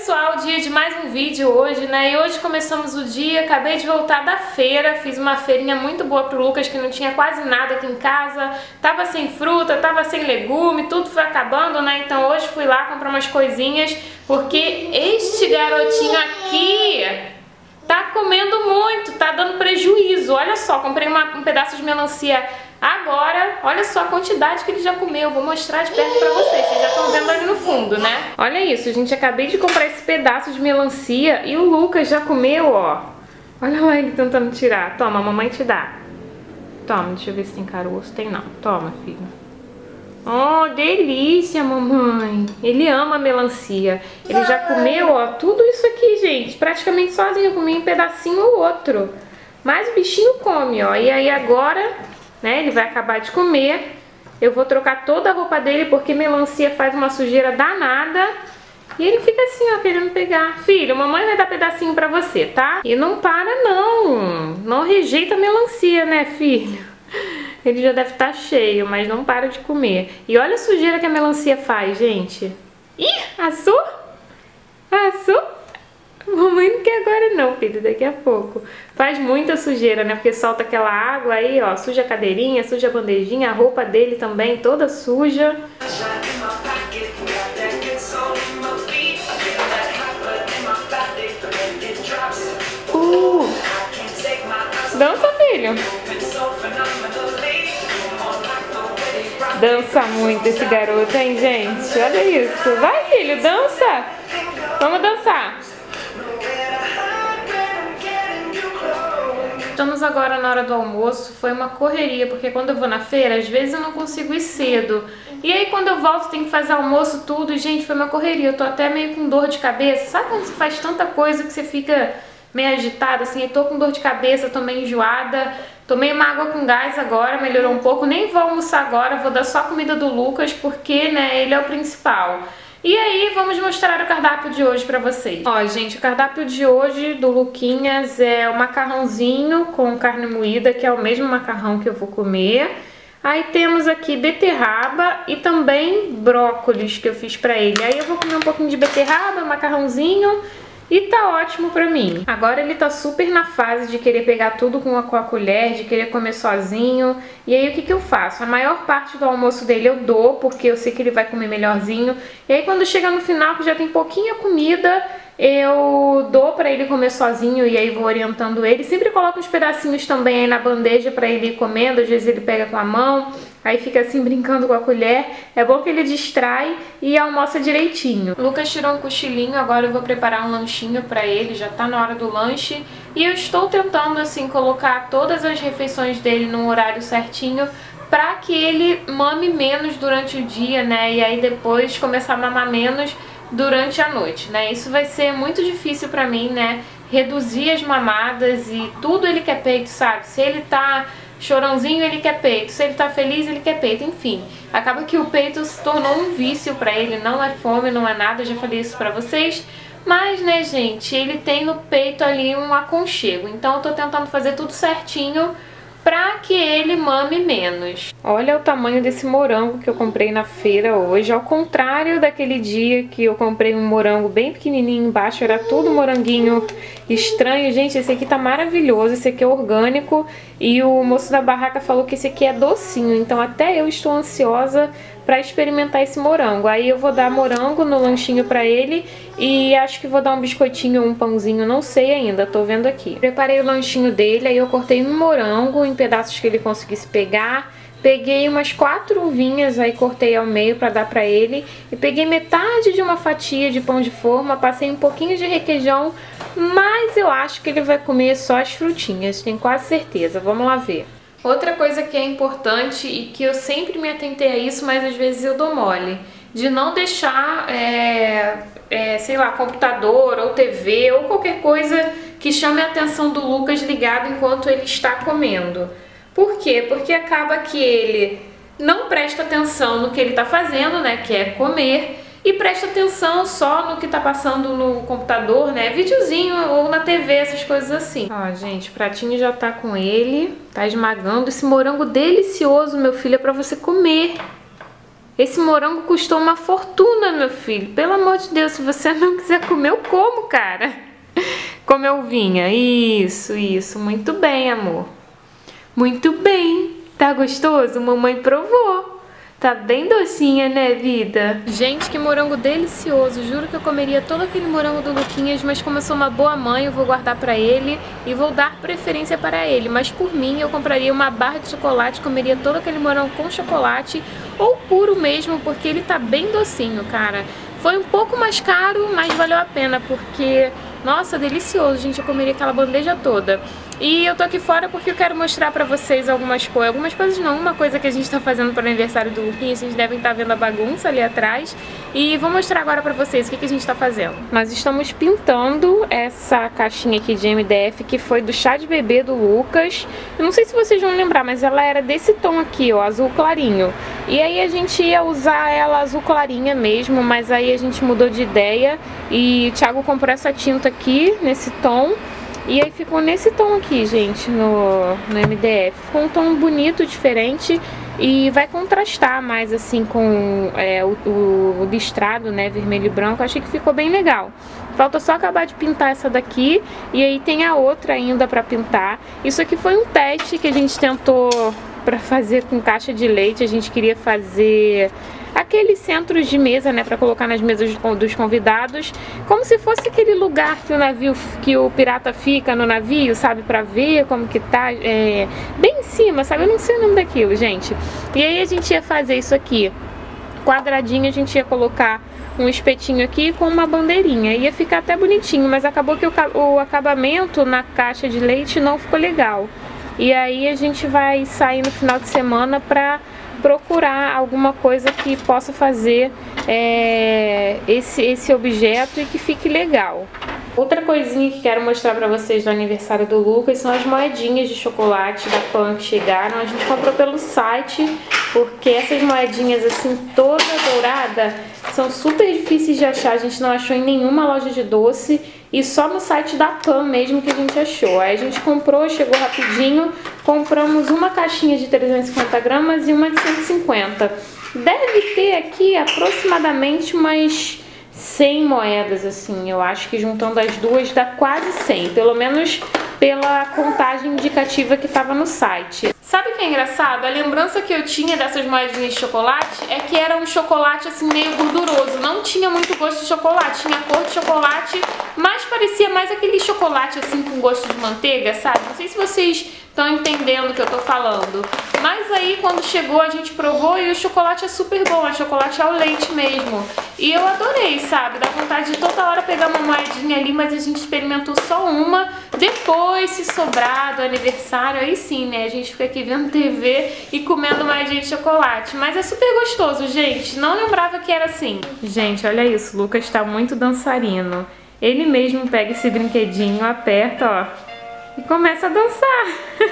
pessoal, dia de mais um vídeo hoje, né? E hoje começamos o dia, acabei de voltar da feira, fiz uma feirinha muito boa pro Lucas, que não tinha quase nada aqui em casa, tava sem fruta, tava sem legume, tudo foi acabando, né? Então hoje fui lá comprar umas coisinhas, porque este garotinho aqui tá comendo muito, tá dando prejuízo. Olha só, comprei um pedaço de melancia agora, olha só a quantidade que ele já comeu. Vou mostrar de perto pra vocês já estão vendo ali no fundo, né? Olha isso, gente, acabei de comprar esse pedaço de melancia e o Lucas já comeu, ó. Olha lá ele tentando tirar. Toma, a mamãe te dá. Toma, deixa eu ver se tem caroço. Tem não. Toma, filho. Oh, delícia, mamãe. Ele ama melancia. Ele já comeu, ó, tudo isso aqui, gente. Praticamente sozinho. Eu comi um pedacinho ou outro. Mas o bichinho come, ó. E aí agora, né, ele vai acabar de comer. Eu vou trocar toda a roupa dele porque melancia faz uma sujeira danada. E ele fica assim, ó, querendo pegar. Filho, mamãe vai dar pedacinho pra você, tá? E não para, não. Não rejeita a melancia, né, filho? Ele já deve estar cheio, mas não para de comer. E olha a sujeira que a melancia faz, gente. Ih, assou? Assou? Mamãe não quer agora não, filho, daqui a pouco. Faz muita sujeira, né? Porque solta aquela água aí, ó. Suja a cadeirinha, suja a bandejinha. A roupa dele também toda suja. Dança, filho. Dança muito esse garoto, hein, gente? Olha isso. Vai, filho, dança. Vamos dançar. Estamos agora na hora do almoço. Foi uma correria, porque quando eu vou na feira, às vezes eu não consigo ir cedo. E aí quando eu volto tem que fazer almoço, tudo. E, gente, foi uma correria. Eu tô até meio com dor de cabeça. Sabe quando você faz tanta coisa que você fica meio agitada, assim? Eu tô com dor de cabeça, tô meio enjoada. Tomei uma água com gás agora, melhorou um pouco. Nem vou almoçar agora, vou dar só a comida do Lucas, porque, né, ele é o principal. E aí, vamos mostrar o cardápio de hoje pra vocês. Ó, gente, o cardápio de hoje do Luquinhas é o macarrãozinho com carne moída, que é o mesmo macarrão que eu vou comer. Aí temos aqui beterraba e também brócolis que eu fiz pra ele. Aí eu vou comer um pouquinho de beterraba, macarrãozinho, e tá ótimo pra mim. Agora ele tá super na fase de querer pegar tudo com a colher, de querer comer sozinho. E aí o que que eu faço? A maior parte do almoço dele eu dou, porque eu sei que ele vai comer melhorzinho. E aí quando chega no final, que já tem pouquinha comida, eu dou pra ele comer sozinho e aí vou orientando ele. Sempre coloco uns pedacinhos também aí na bandeja pra ele ir comendo. Às vezes ele pega com a mão, aí fica assim brincando com a colher. É bom que ele distrai e almoça direitinho. O Lucas tirou um cochilinho, agora eu vou preparar um lanchinho pra ele. Já tá na hora do lanche. E eu estou tentando assim colocar todas as refeições dele num horário certinho, pra que ele mame menos durante o dia, né? E aí depois começar a mamar menos durante a noite, né? Isso vai ser muito difícil pra mim, né? Reduzir as mamadas e tudo ele quer peito, sabe? Se ele tá chorãozinho, ele quer peito. Se ele tá feliz, ele quer peito. Enfim, acaba que o peito se tornou um vício pra ele. Não é fome, não é nada. Eu já falei isso pra vocês. Mas, né, gente, ele tem no peito ali um aconchego. Então eu tô tentando fazer tudo certinho pra que ele mame menos. Olha o tamanho desse morango que eu comprei na feira hoje. Ao contrário daquele dia que eu comprei um morango bem pequenininho embaixo, era tudo moranguinho estranho. Gente, esse aqui tá maravilhoso, esse aqui é orgânico. E o moço da barraca falou que esse aqui é docinho. Então até eu estou ansiosa pra experimentar esse morango. Aí eu vou dar morango no lanchinho pra ele e acho que vou dar um biscoitinho ou um pãozinho, não sei ainda, tô vendo aqui. Preparei o lanchinho dele, aí eu cortei um morango em pedaços que ele conseguisse pegar. Peguei umas 4 uvinhas, aí cortei ao meio pra dar pra ele. E peguei metade de uma fatia de pão de forma, passei um pouquinho de requeijão, mas eu acho que ele vai comer só as frutinhas, tenho quase certeza. Vamos lá ver. Outra coisa que é importante e que eu sempre me atentei a isso, mas às vezes eu dou mole, de não deixar, sei lá, computador ou TV ou qualquer coisa que chame a atenção do Lucas ligado enquanto ele está comendo. Por quê? Porque acaba que ele não presta atenção no que ele está fazendo, né, que é comer, e presta atenção só no que tá passando no computador, né, videozinho ou na TV, essas coisas assim. Ó, gente, o pratinho já tá com ele, tá esmagando esse morango delicioso, meu filho, é pra você comer. Esse morango custou uma fortuna, meu filho. Pelo amor de Deus, se você não quiser comer, eu como, cara. Come a uvinha. Isso, isso. Muito bem, amor. Muito bem. Tá gostoso? Mamãe provou. Tá bem docinha, né, vida? Gente, que morango delicioso. Juro que eu comeria todo aquele morango do Luquinhas, mas como eu sou uma boa mãe, eu vou guardar pra ele e vou dar preferência para ele. Mas por mim, eu compraria uma barra de chocolate, comeria todo aquele morango com chocolate ou puro mesmo, porque ele tá bem docinho, cara. Foi um pouco mais caro, mas valeu a pena, porque... Nossa, delicioso, gente. Eu comeria aquela bandeja toda. E eu tô aqui fora porque eu quero mostrar pra vocês algumas coisas. Algumas coisas não, uma coisa que a gente tá fazendo para o aniversário do Luquinhas. Vocês devem estar vendo a bagunça ali atrás. E vou mostrar agora pra vocês o que a gente tá fazendo. Nós estamos pintando essa caixinha aqui de MDF, que foi do chá de bebê do Lucas. Eu não sei se vocês vão lembrar, mas ela era desse tom aqui, ó, azul clarinho. E aí a gente ia usar ela azul clarinha mesmo, mas aí a gente mudou de ideia. E o Thiago comprou essa tinta aqui, nesse tom. E aí ficou nesse tom aqui, gente, no MDF. Ficou um tom bonito, diferente. E vai contrastar mais assim com o listrado, né, vermelho e branco. Achei que ficou bem legal. Falta só acabar de pintar essa daqui. E aí tem a outra ainda pra pintar. Isso aqui foi um teste que a gente tentou pra fazer com caixa de leite. A gente queria fazer... aqueles centros de mesa, né, pra colocar nas mesas dos convidados, como se fosse aquele lugar que o navio, que o pirata fica no navio, sabe, pra ver como que tá, bem em cima, sabe, eu não sei o nome daquilo, gente. E aí a gente ia fazer isso aqui, quadradinho, a gente ia colocar um espetinho aqui com uma bandeirinha, ia ficar até bonitinho, mas acabou que o acabamento na caixa de leite não ficou legal. E aí a gente vai sair no final de semana pra procurar alguma coisa que possa fazer esse objeto e que fique legal. Outra coisinha que quero mostrar pra vocês do aniversário do Lucas são as moedinhas de chocolate da Pan que chegaram. A gente comprou pelo site, porque essas moedinhas assim, toda dourada, são super difíceis de achar. A gente não achou em nenhuma loja de doce e só no site da Pan mesmo que a gente achou. Aí a gente comprou, chegou rapidinho, compramos uma caixinha de 350 gramas e uma de 150. Deve ter aqui aproximadamente umas 100 moedas, assim. Eu acho que juntando as duas dá quase 100, pelo menos pela contagem indicativa que estava no site. Sabe o que é engraçado? A lembrança que eu tinha dessas moedinhas de chocolate é que era um chocolate assim meio gorduroso, não tinha muito gosto de chocolate, tinha cor de chocolate, mas parecia mais aquele chocolate assim com gosto de manteiga, sabe? Não sei se vocês estão entendendo o que eu tô falando. Mas aí quando chegou a gente provou e o chocolate é super bom, é chocolate ao leite mesmo. E eu adorei, sabe? Dá vontade de toda hora pegar uma moedinha ali, mas a gente experimentou só uma. Depois, se sobrar do aniversário, aí sim, né? A gente fica aqui vendo TV e comendo moedinha de chocolate. Mas é super gostoso, gente. Não lembrava que era assim. Gente, olha isso. O Lucas tá muito dançarino. Ele mesmo pega esse brinquedinho, aperta, ó, e começa a dançar.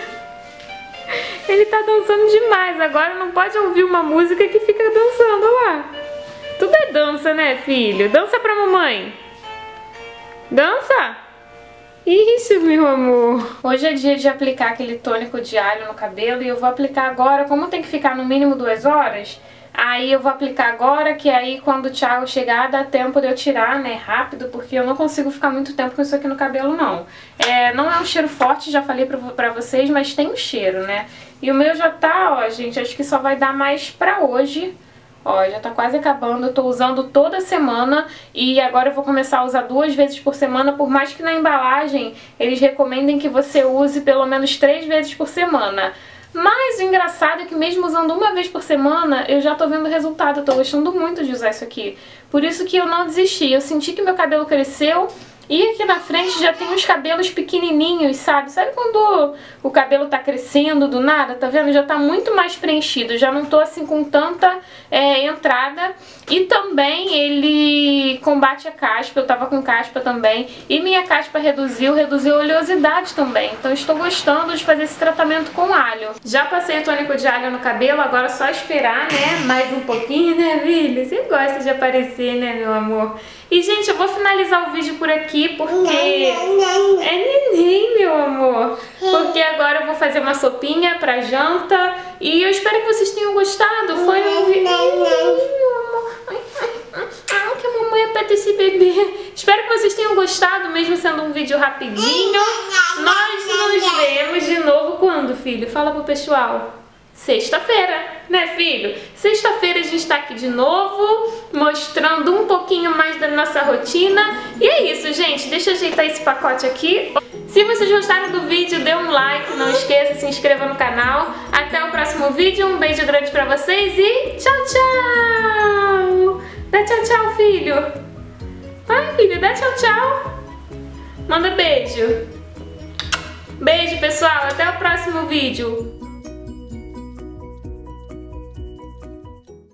Ele tá dançando demais. Agora não pode ouvir uma música que fica dançando, olha lá. Tudo é dança, né, filho? Dança pra mamãe. Dança. Isso, meu amor. Hoje é dia de aplicar aquele tônico de alho no cabelo e eu vou aplicar agora. Como tem que ficar no mínimo 2 horas, aí eu vou aplicar agora, que aí quando o Thiago chegar dá tempo de eu tirar, né, rápido, porque eu não consigo ficar muito tempo com isso aqui no cabelo, não. Não é um cheiro forte, já falei pra vocês, mas tem um cheiro, né. E o meu já tá, ó, gente, acho que só vai dar mais pra hoje. Ó, já tá quase acabando, eu tô usando toda semana e agora eu vou começar a usar 2 vezes por semana, por mais que na embalagem eles recomendem que você use pelo menos 3 vezes por semana. Mas o engraçado é que mesmo usando 1 vez por semana, eu já tô vendo resultado, eu tô gostando muito de usar isso aqui. Por isso que eu não desisti, eu senti que meu cabelo cresceu. E aqui na frente já tem uns cabelos pequenininhos, sabe? Sabe quando o cabelo tá crescendo do nada, tá vendo? Já tá muito mais preenchido, já não tô assim com tanta entrada. E também ele combate a caspa, eu tava com caspa também. E minha caspa reduziu a oleosidade também. Então estou gostando de fazer esse tratamento com alho. Já passei o tônico de alho no cabelo, agora é só esperar, né? Mais um pouquinho, né, filho? Você gosta de aparecer, né, meu amor? E, gente, eu vou finalizar o vídeo por aqui, porque... É neném, meu amor. Porque agora eu vou fazer uma sopinha pra janta E eu espero que vocês tenham gostado. Foi um vídeo... que a mamãe apeta esse bebê. Espero que vocês tenham gostado, mesmo sendo um vídeo rapidinho. Nós nos vemos de novo quando, filho? Fala pro pessoal. Sexta-feira, né, filho? Sexta-feira a gente tá aqui de novo, mostrando um pouquinho mais da nossa rotina. E é isso, gente. Deixa eu ajeitar esse pacote aqui. Se vocês gostaram do vídeo, dê um like, não esqueça, se inscreva no canal. Até o próximo vídeo, um beijo grande pra vocês e tchau, tchau! Dá tchau, tchau, filho. Vai, filho, dá tchau, tchau. Manda beijo. Beijo, pessoal. Até o próximo vídeo.